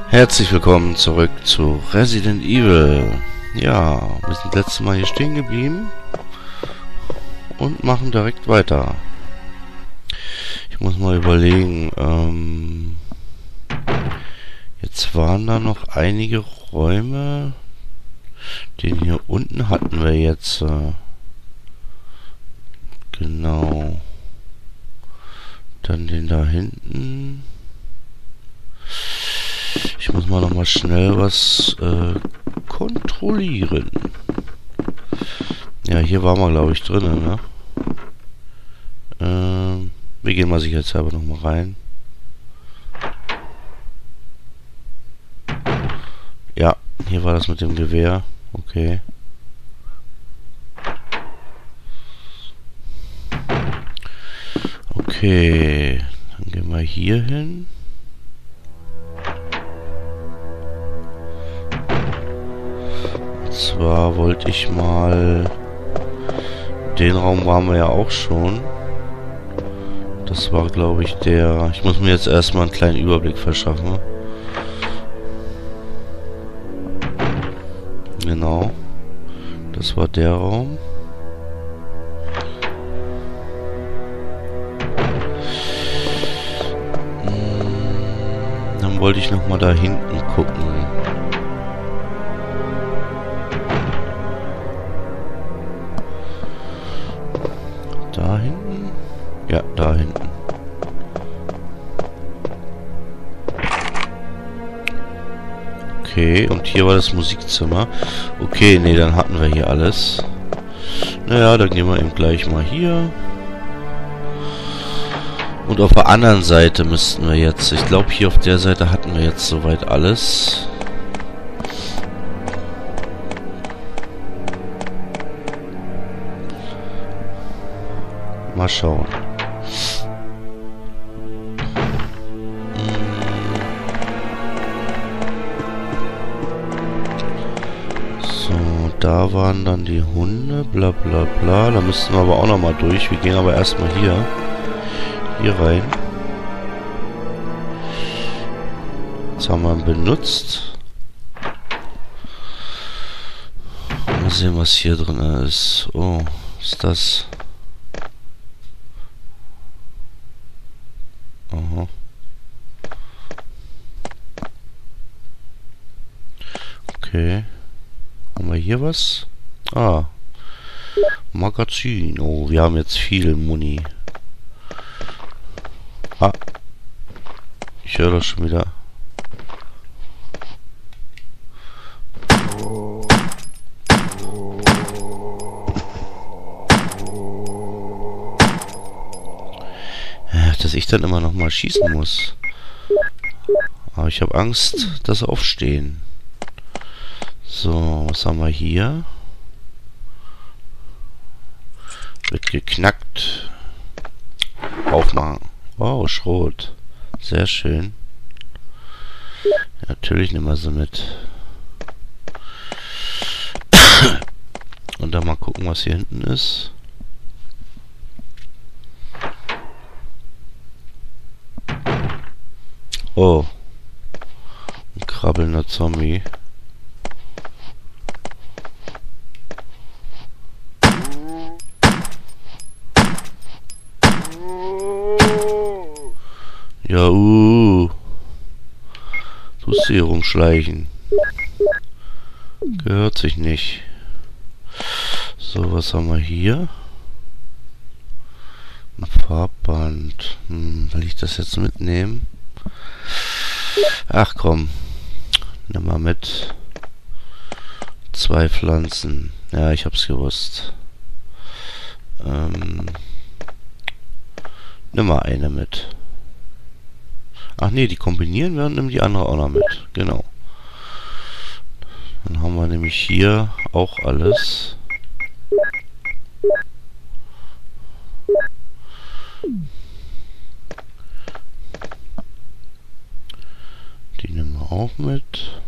Herzlich willkommen zurück zu Resident Evil. Ja, wir sind letztes Mal hier stehen geblieben und machen direkt weiter. Ich muss mal überlegen, jetzt waren da noch einige Räume. Den hier unten hatten wir jetzt, genau. Dann den da hinten. Ich muss mal noch mal schnell was kontrollieren. Ja, hier waren wir, glaube ich, drin, ne? Wir gehen mal sicherheitshalber noch mal rein. Ja, hier war das mit dem Gewehr. Okay. Okay, dann gehen wir hier hin. Und zwar wollte ich mal... Den Raum waren wir ja auch schon. Das war, glaube ich, der... Ich muss mir jetzt erstmal einen kleinen Überblick verschaffen. Genau. Das war der Raum. Dann wollte ich noch mal da hinten gucken. Da hinten? Ja, da hinten. Okay, und hier war das Musikzimmer. Okay, nee, dann hatten wir hier alles. Naja, dann gehen wir eben gleich mal hier. Und auf der anderen Seite müssten wir jetzt... Ich glaube, hier auf der Seite hatten wir jetzt soweit alles. Mal schauen. So, da waren dann die Hunde, bla bla bla. Da müssten wir aber auch nochmal durch. Wir gehen aber erstmal hier rein. Jetzt haben wir ihn benutzt. Mal sehen, was hier drin ist. Oh, was ist das? Aha. Okay. Haben wir hier was? Ah. Magazin. Oh, wir haben jetzt viel Muni. Ah. Ich höre das schon wieder. Dass ich dann immer noch mal schießen muss. Aber ich habe Angst, dass sie aufstehen. So, was haben wir hier? Wird geknackt. Aufmachen. Wow, Schrot. Sehr schön. Ja, natürlich nehmen wir sie mit. Und dann mal gucken, was hier hinten ist. Oh. Ein krabbelnder Zombie. Ja, tust du hier rumschleichen. Gehört sich nicht. So, was haben wir hier? Ein Farbband. Will ich das jetzt mitnehmen? Ach komm. Nimm mal mit. 2 Pflanzen. Ja, ich hab's gewusst. Nimm mal eine mit. Ach nee, die kombinieren wir und nehmen die andere auch noch mit. Genau. Dann haben wir nämlich hier auch alles. Die nehmen wir auch mit.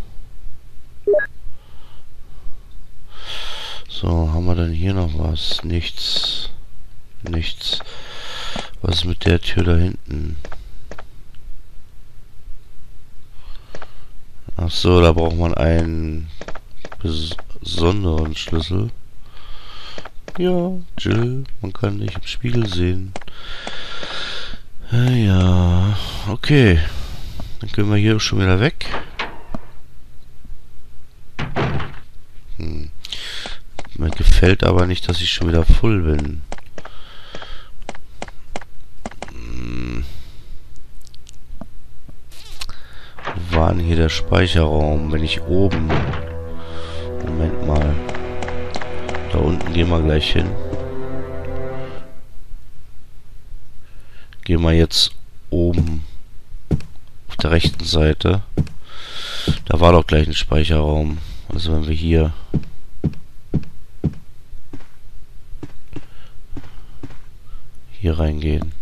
So, haben wir dann hier noch was? Nichts. Nichts. Was ist mit der Tür da hinten? Ach so, da braucht man einen besonderen Schlüssel. Ja, Jill, man kann dich im Spiegel sehen. Ja, okay. Dann können wir hier schon wieder weg. Mir gefällt aber nicht, dass ich schon wieder voll bin. Wo war denn hier der Speicherraum? Wenn ich oben... Moment mal. Da unten gehen wir gleich hin. Gehen wir jetzt oben auf der rechten Seite. Da war doch gleich ein Speicherraum. Also wenn wir hier reingehen.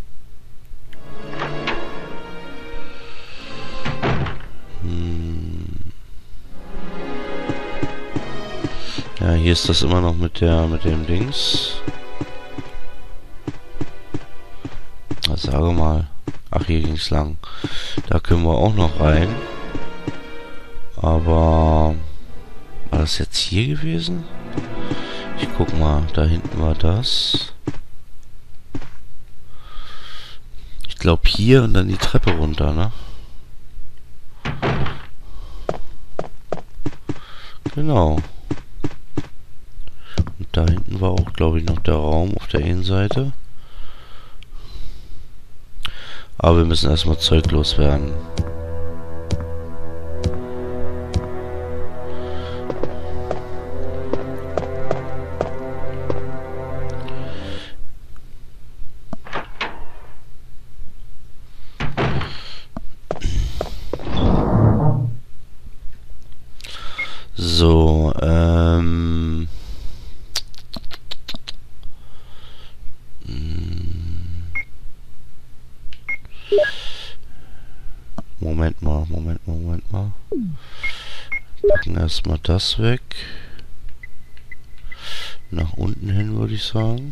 Ja, hier ist das immer noch mit dem Dings. Na, sage mal. Ach, hier ging's lang. Da können wir auch noch rein. Aber war das jetzt hier gewesen? Ich guck mal, da hinten war das. Ich glaube hier und dann die Treppe runter, ne? Genau. Und da hinten war auch, glaube ich, noch der Raum auf der Innenseite. Aber wir müssen erstmal Zeug loswerden. So, Moment mal. Packen erstmal das weg. Nach unten hin, würde ich sagen.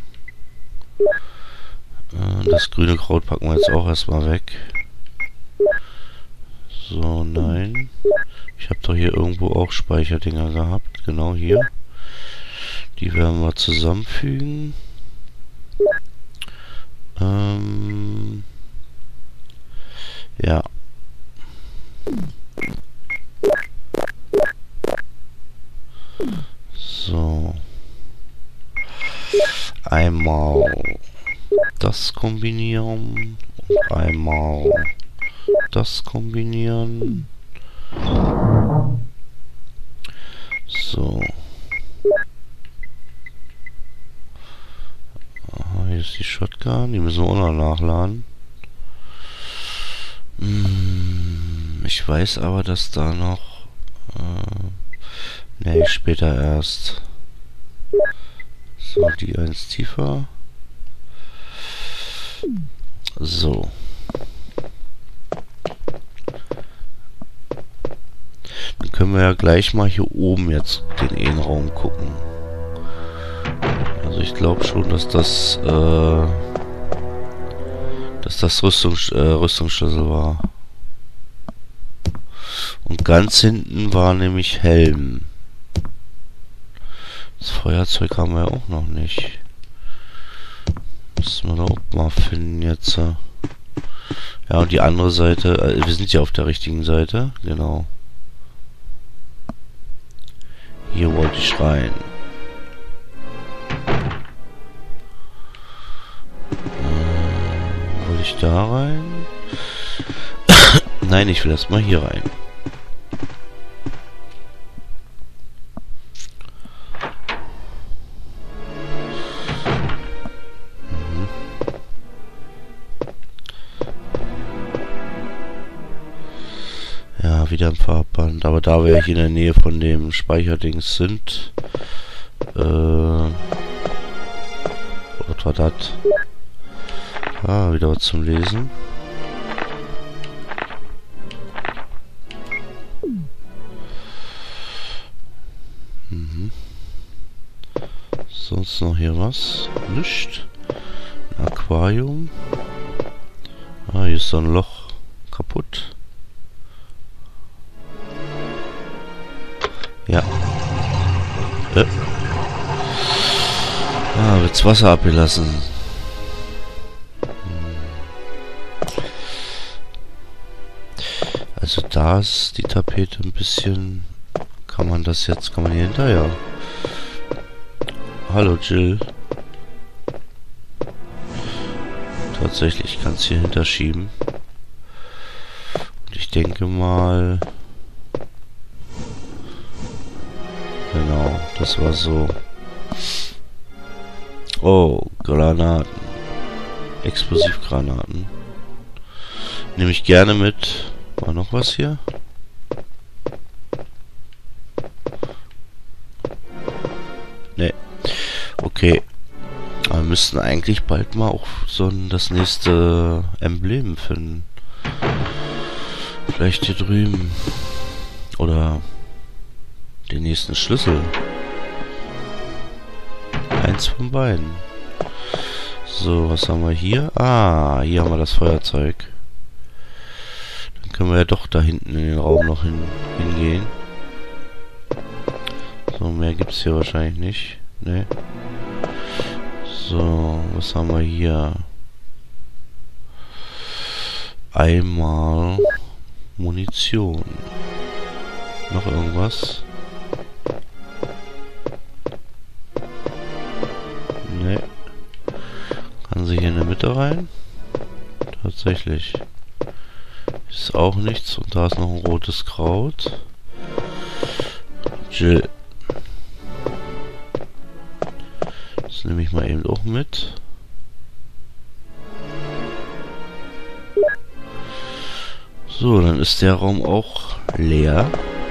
Das grüne Kraut packen wir jetzt auch erstmal weg. So, nein. Ich habe doch hier irgendwo auch Speicherdinger gehabt. Genau hier. Die werden wir zusammenfügen. Ja. So. Einmal das kombinieren. Und einmal das kombinieren. So. Aha, hier ist die Shotgun. Die müssen wir auch noch nachladen. Ich weiß aber, dass da noch... ne, später erst. So, die eins tiefer. So. Dann können wir ja gleich mal hier oben jetzt den Innenraum gucken. Also ich glaube schon, dass das Rüstungsschlüssel war. Und ganz hinten war nämlich Helm. Das Feuerzeug haben wir ja auch noch nicht. Müssen wir da auch mal finden jetzt. Ja, und die andere Seite, wir sind ja auf der richtigen Seite, genau. Hier wollte ich rein. Wollte ich da rein? Nein, ich will erstmal hier rein. Ja, wieder ein Farbband. Aber da wir hier in der Nähe von dem Speicherdings sind, was war das? Ah, wieder was zum Lesen. Sonst noch hier was? Nicht. Ein Aquarium. Ah, hier ist so ein Loch kaputt. Ja. Wird's Wasser abgelassen. Also da ist die Tapete ein bisschen... Kann man hier hinterher? Hallo Jill. Tatsächlich kann es hier hinterschieben. Und ich denke mal... Genau, das war so. Oh, Granaten. Explosivgranaten. Nehme ich gerne mit. War noch was hier? Ne. Okay. Aber wir müssten eigentlich bald mal auch so das nächste Emblem finden. Vielleicht hier drüben. Oder den nächsten Schlüssel. Eins von beiden. So, was haben wir hier? Ah, hier haben wir das Feuerzeug. Dann können wir ja doch da hinten in den Raum noch hingehen. So, mehr gibt es hier wahrscheinlich nicht. Ne. So, was haben wir hier? Einmal Munition. Noch irgendwas? Ne. Kann sie hier in der Mitte rein? Tatsächlich. Ist auch nichts. Und da ist noch ein rotes Kraut. Jill. Das nehme ich mal eben auch mit. So, dann ist der Raum auch leer.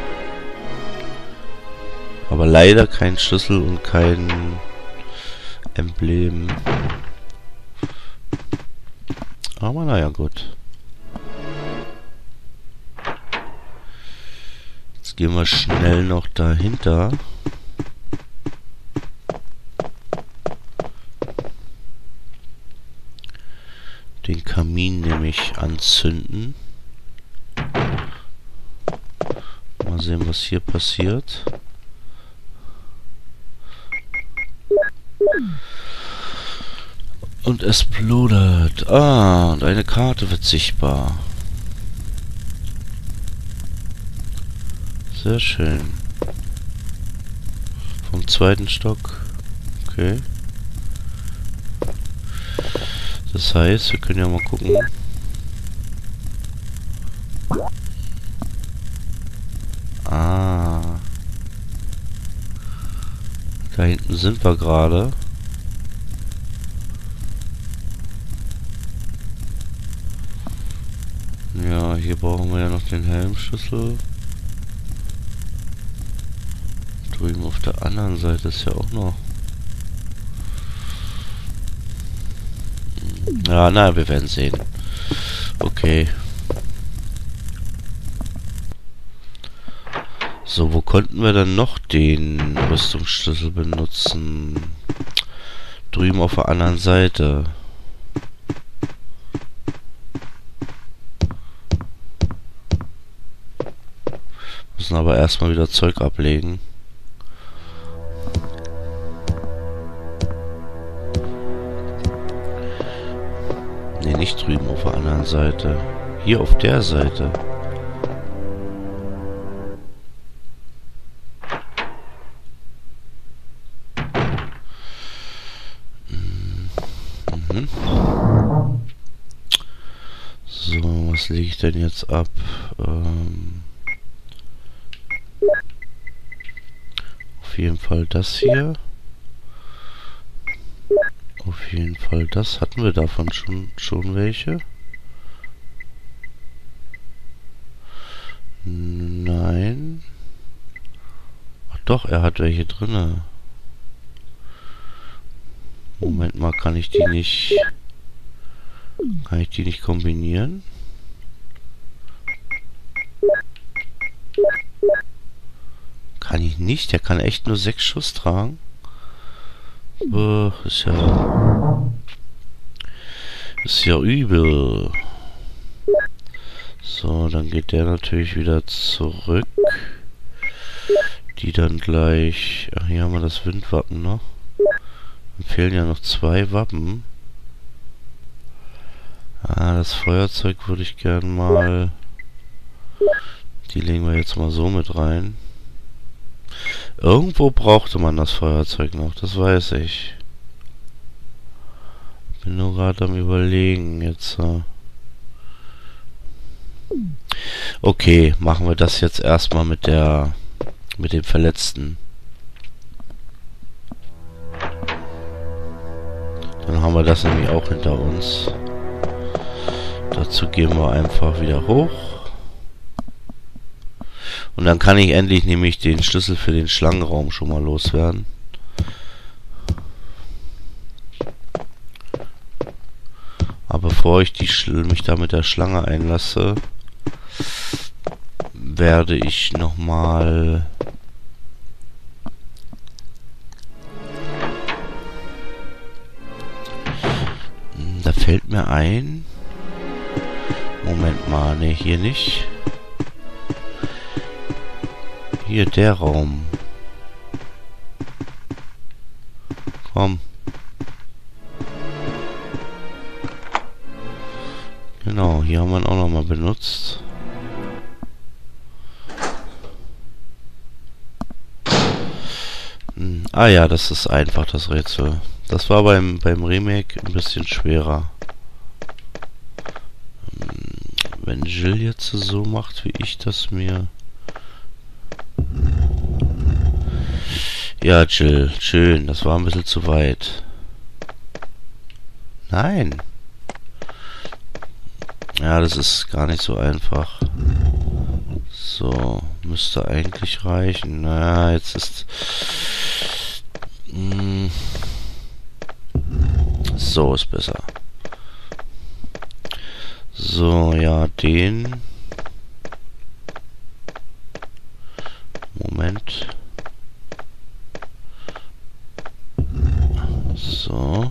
Aber leider kein Schlüssel und kein Emblem. Aber naja, gut. Jetzt gehen wir schnell noch dahinter. Den Kamin nämlich anzünden. Mal sehen, was hier passiert. Und es blutet. Ah, und eine Karte wird sichtbar. Sehr schön. Vom zweiten Stock. Okay. Das heißt, wir können ja mal gucken. Ah. Da hinten sind wir gerade. Ja, hier brauchen wir ja noch den Helmschlüssel. Drüben auf der anderen Seite ist ja auch noch. Ja, na, wir werden sehen. Okay. So, wo konnten wir dann noch den Rüstungsschlüssel benutzen? Drüben auf der anderen Seite. Müssen aber erstmal wieder Zeug ablegen. Ne, nicht drüben auf der anderen Seite. Hier auf der Seite. Mhm. So, was lege ich denn jetzt ab? Auf jeden Fall das hier. Auf jeden Fall das. Hatten wir davon schon welche? Nein. Ach doch, er hat welche drinne. Moment mal, kann ich die nicht kombinieren? Kann ich nicht? Der kann echt nur 6 Schuss tragen. Ist ja übel. So, dann geht der natürlich wieder zurück. die dann gleich... Ach, hier haben wir das Windwappen noch. Dann fehlen ja noch 2 Wappen. Ah, das Feuerzeug würde ich gern mal... Die legen wir jetzt mal so mit rein. Irgendwo brauchte man das Feuerzeug noch, das weiß ich. Bin nur gerade am Überlegen jetzt. Okay, machen wir das jetzt erstmal mit dem Verletzten. Dann haben wir das nämlich auch hinter uns. Dazu gehen wir einfach wieder hoch. Und dann kann ich endlich nämlich den Schlüssel für den Schlangenraum schon mal loswerden. Aber bevor ich mich da mit der Schlange einlasse, werde ich nochmal... Da fällt mir ein... Moment mal, ne, hier nicht. Hier, der Raum. Komm. Genau, hier haben wir ihn auch nochmal benutzt. Ah ja, das ist einfach, das Rätsel. Das war beim Remake ein bisschen schwerer. Wenn Jill jetzt so macht, wie ich das mir... Ja, Jill, schön. Das war ein bisschen zu weit. Nein. Ja, das ist gar nicht so einfach. So, müsste eigentlich reichen. Na, jetzt ist... So ist besser. So, ja, den... Moment. So.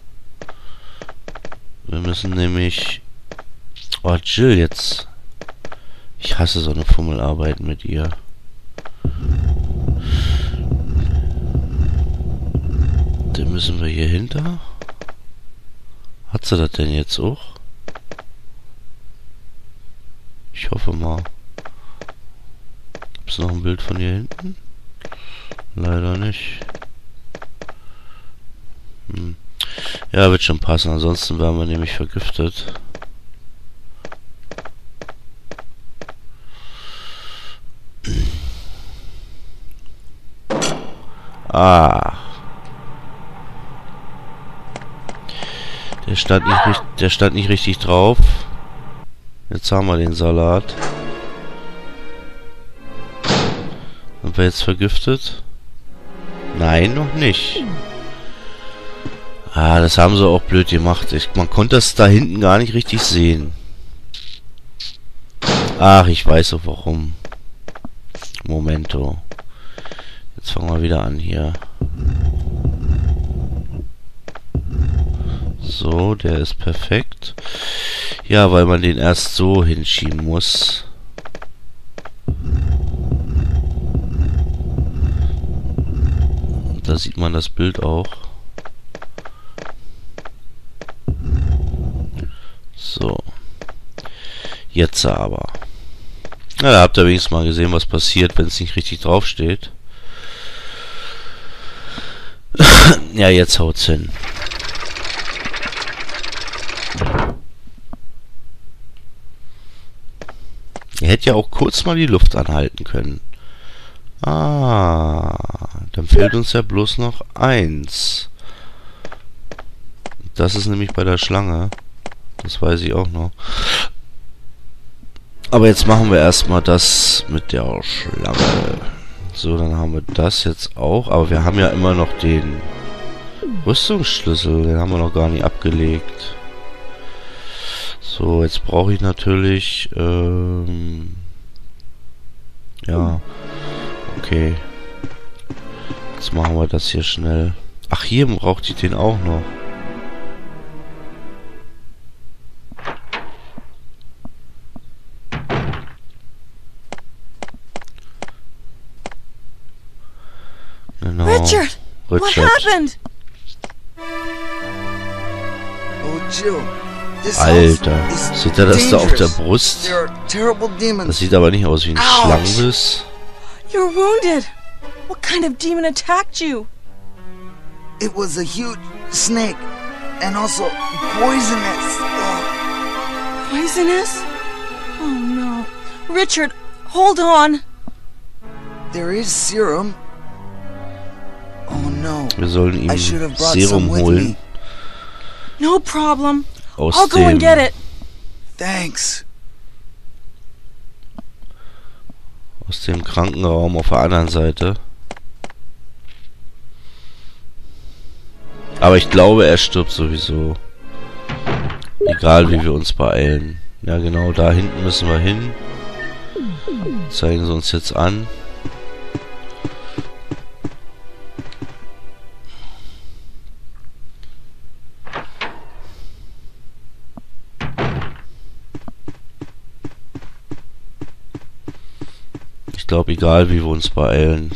Wir müssen nämlich... Oh, Jill, jetzt... Ich hasse so eine Fummelarbeit mit ihr. Den müssen wir hier hinter. Hat sie das denn jetzt auch? Ich hoffe mal. Gibt es noch ein Bild von hier hinten? Leider nicht. Ja, wird schon passen. Ansonsten wären wir nämlich vergiftet. Ah. Der stand nicht richtig drauf. Jetzt haben wir den Salat. Sind wir jetzt vergiftet? Nein, noch nicht. Ah, das haben sie auch blöd gemacht. Man konnte das da hinten gar nicht richtig sehen. Ach, ich weiß auch warum. Momento. Jetzt fangen wir wieder an hier. So, der ist perfekt. Ja, weil man den erst so hinschieben muss. Da sieht man das Bild auch. So. Jetzt aber. Na, da habt ihr wenigstens mal gesehen, was passiert, wenn es nicht richtig draufsteht. Ja, jetzt haut's hin. Ihr hättet ja auch kurz mal die Luft anhalten können. Ah, dann fehlt uns ja bloß noch 1. Das ist nämlich bei der Schlange. Das weiß ich auch noch. Aber jetzt machen wir erstmal das mit der Schlange. So, dann haben wir das jetzt auch. Aber wir haben ja immer noch den Rüstungsschlüssel. Den haben wir noch gar nicht abgelegt. So, jetzt brauche ich natürlich... ja. Okay. Jetzt machen wir das hier schnell. Ach, hier braucht ich den auch noch. Genau. Richard, what Richard. happened? Oh, Jill, this house Alter. is Sieht er das da auf der dangerous. Brust? There are terrible Das demons. sieht aber nicht aus wie ein Ouch. Schlangenbiss. You're wounded. What kind of demon attacked you? It was a huge snake, and also poisonous. Poisonous? Oh no. Richard, hold on. There is serum. Oh no. Wir sollen ihm I should have brought Serum some with holen. me. No problem. Aus I'll go and get it. Thanks. Aus dem Krankenraum auf der anderen Seite. Aber ich glaube, er stirbt sowieso. Egal, wie wir uns beeilen. Ja, genau, da hinten müssen wir hin. Zeigen sie uns jetzt an. Ich glaube, egal, wie wir uns beeilen.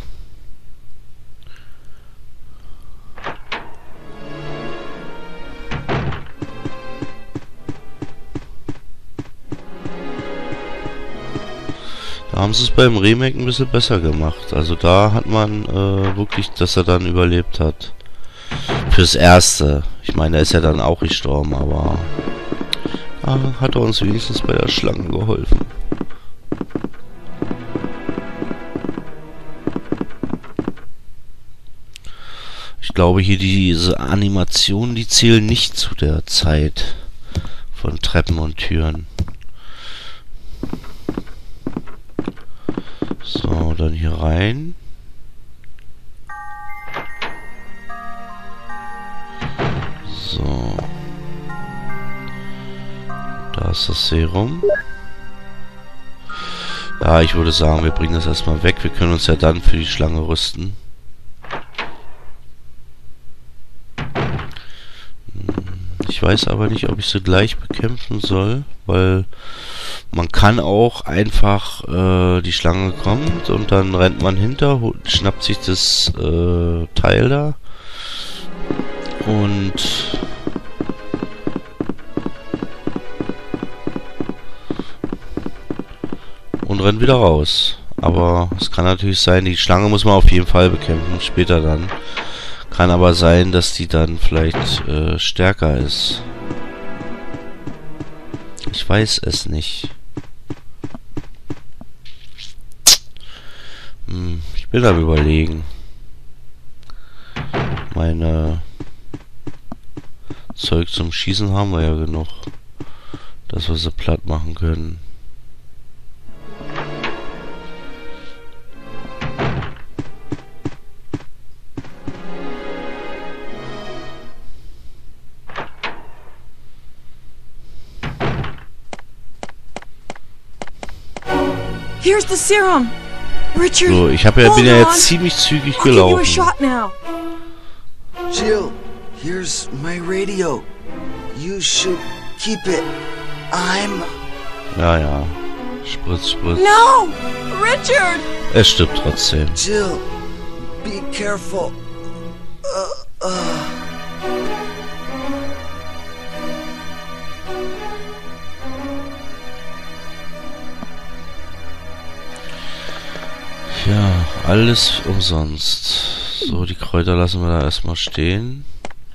Da haben sie es beim Remake ein bisschen besser gemacht. Also da hat man wirklich, dass er dann überlebt hat. Fürs Erste. Ich meine, er ist ja dann auch gestorben, aber da hat er uns wenigstens bei der Schlange geholfen. Ich glaube hier diese Animationen, die zählen nicht zu der Zeit von Treppen und Türen. So, dann hier rein. So. Da ist das Serum. Ja, ich würde sagen, wir bringen das erstmal weg. Wir können uns ja dann für die Schlange rüsten. Ich weiß aber nicht, ob ich sie gleich bekämpfen soll, weil man kann auch einfach, die Schlange kommt und dann rennt man hinter, schnappt sich das Teil da und rennt wieder raus. Aber es kann natürlich sein, die Schlange muss man auf jeden Fall bekämpfen, später dann. Kann aber sein, dass die dann vielleicht stärker ist. Ich weiß es nicht. Ich bin am Überlegen. Meine Zeug zum Schießen haben wir ja genug, dass wir sie platt machen können. Here's the serum. Richard, So, ich bin ja jetzt ziemlich zügig I'll give you a gelaufen. shot now. Jill, here's my radio. You should keep it. Ja, ja. Spritz, Spritz. No! Richard! Er stirbt trotzdem. Jill, be careful. Ja, alles umsonst. So, die Kräuter lassen wir da erstmal stehen.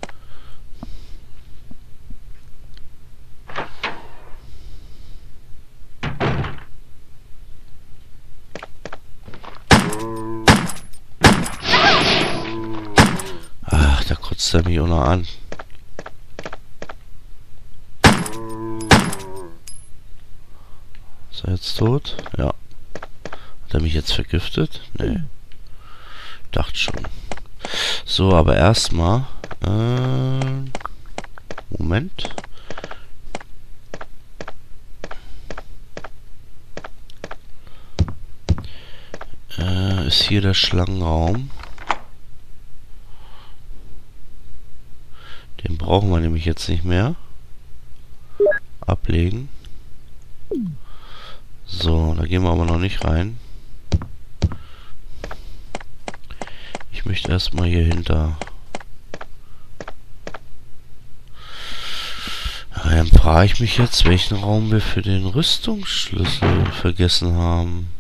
Ach, da kotzt er mich auch noch an. Ist er jetzt tot? Ja. Hat er mich jetzt vergiftet? Nee. Dachte schon. So, aber erstmal. Moment. Ist hier der Schlangenraum. Den brauchen wir nämlich jetzt nicht mehr. Ablegen. So, da gehen wir aber noch nicht rein. Ich möchte erstmal hier hinter. Ja, dann frage ich mich jetzt, welchen Raum wir für den Rüstungsschlüssel vergessen haben.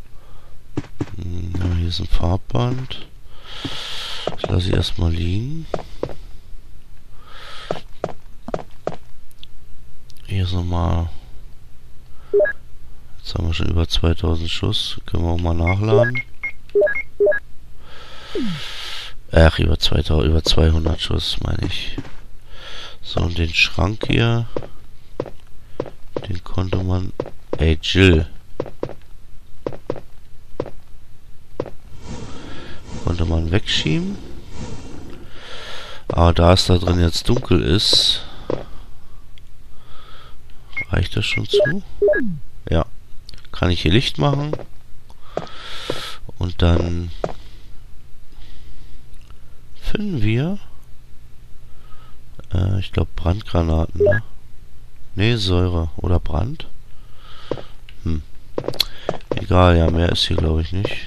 Ja, hier ist ein Farbband. Das lasse ich erstmal liegen. Hier ist nochmal. Jetzt haben wir schon über 2000 Schuss. Können wir auch mal nachladen. Ach, über 200 Schuss, meine ich. So, und den Schrank hier. Den konnte man. Ey, Jill. Konnte man wegschieben. Aber da es da drin jetzt dunkel ist, reicht das schon zu? Ja. Kann ich hier Licht machen. Und dann finden wir, ich glaube Brandgranaten, ne? Ne, Säure oder Brand. Egal, ja, mehr ist hier glaube ich nicht.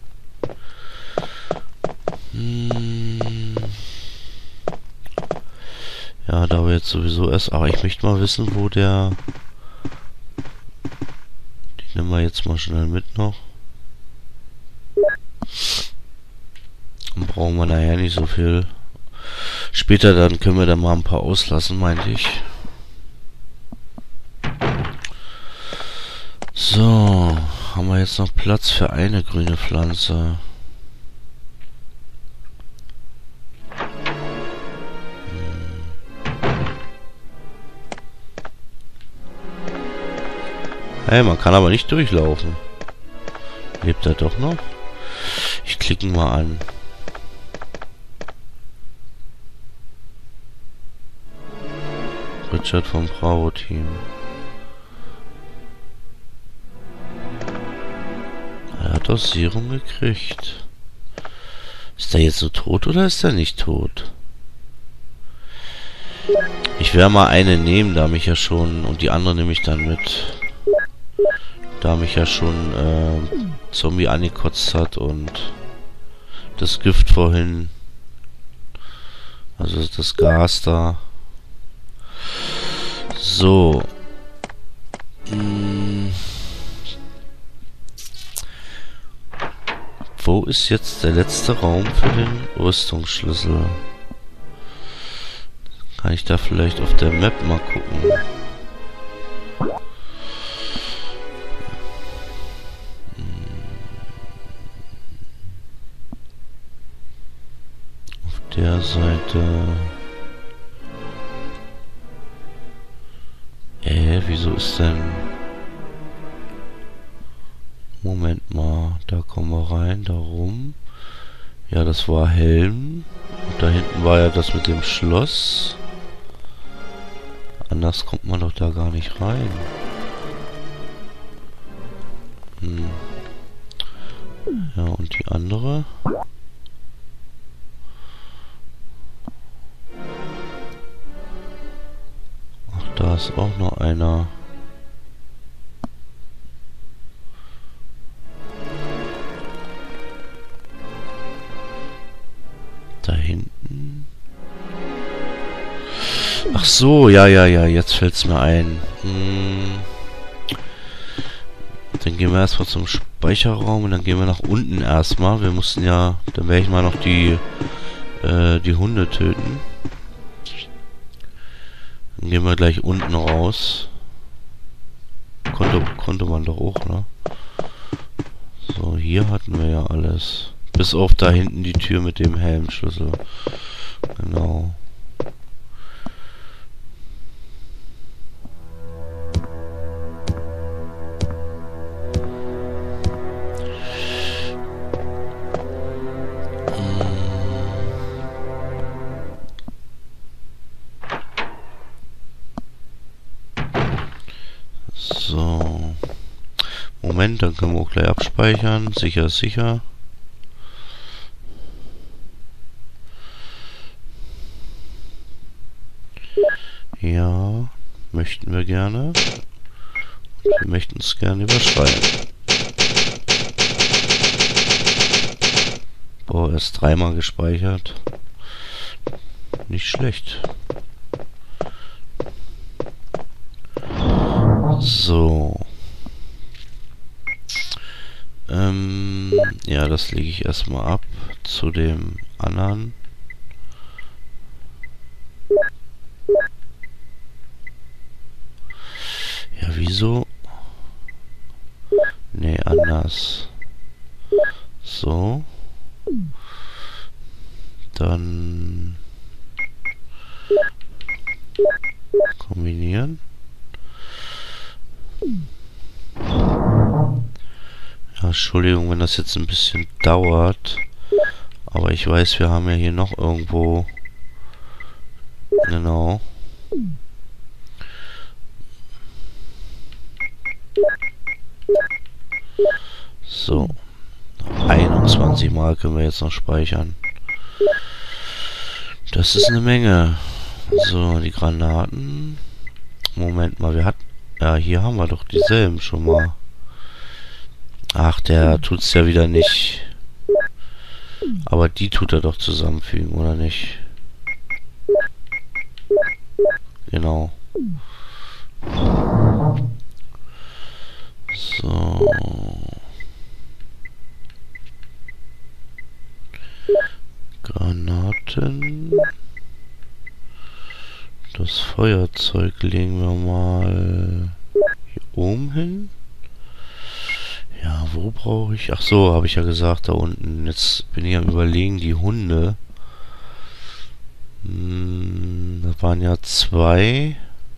Ja, da wir jetzt sowieso erst... Aber ich möchte mal wissen, wo der... Die nehmen wir jetzt mal schnell mit noch. Dann brauchen wir nachher nicht so viel. Später dann können wir da mal ein paar auslassen, meinte ich. So, haben wir jetzt noch Platz für eine grüne Pflanze. Hey, man kann aber nicht durchlaufen. Lebt er doch noch? Ich klicke ihn mal an. Richard vom Bravo-Team. Er hat das Serum gekriegt. Ist er jetzt so tot oder ist er nicht tot? Ich werde mal eine nehmen, da mich ja schon... Und die andere nehme ich dann mit. Da mich ja schon Zombie angekotzt hat und das Gift vorhin, also das Gas da. So. Wo ist jetzt der letzte Raum für den Rüstungsschlüssel? Kann ich da vielleicht auf der Map mal gucken? Der Seite. Wieso ist denn... Moment mal, da kommen wir rein, da rum. Ja, das war Helm. Und da hinten war ja das mit dem Schloss. Anders kommt man doch da gar nicht rein. Ja, und die andere... Da ist auch noch einer. Da hinten. Ach so, ja, jetzt fällt's mir ein. Dann gehen wir erstmal zum Speicherraum und dann gehen wir nach unten erstmal. Wir mussten ja, dann werde ich mal noch die Hunde töten. Dann gehen wir gleich unten raus. Konnte man doch auch, ne? So, hier hatten wir ja alles. Bis auf da hinten die Tür mit dem Helmschlüssel. Genau. So. Moment, dann können wir auch gleich abspeichern. Sicher ist sicher. Ja, möchten wir gerne. Und wir möchten es gerne überschreiben. Boah, erst 3-mal gespeichert. Nicht schlecht. So. Ja, das lege ich erstmal ab zu dem anderen. Ja, wieso? Nee, anders. So. Dann kombinieren. Ja, Entschuldigung, wenn das jetzt ein bisschen dauert. Aber ich weiß, wir haben ja hier noch irgendwo... Genau. So. 21 Mal können wir jetzt noch speichern. Das ist eine Menge. So, die Granaten. Moment mal, wir hatten... Ja, hier haben wir doch dieselben schon mal. Ach, der tut's ja wieder nicht. Aber die tut er doch zusammenfügen, oder nicht? Genau. So. Granaten. Das Feuerzeug legen wir mal hier oben hin. Ja, wo brauche ich... Ach so, habe ich ja gesagt, da unten. Jetzt bin ich am Überlegen, die Hunde. Das waren ja 2.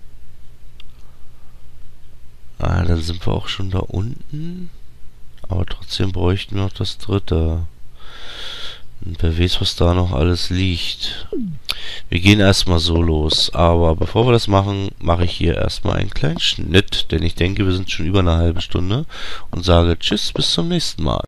Ah, dann sind wir auch schon da unten. Aber trotzdem bräuchten wir noch das 3. Und wer weiß, was da noch alles liegt. Wir gehen erstmal so los. Aber bevor wir das machen, mache ich hier erstmal einen kleinen Schnitt. Denn ich denke, wir sind schon über eine halbe Stunde. Und sage Tschüss, bis zum nächsten Mal.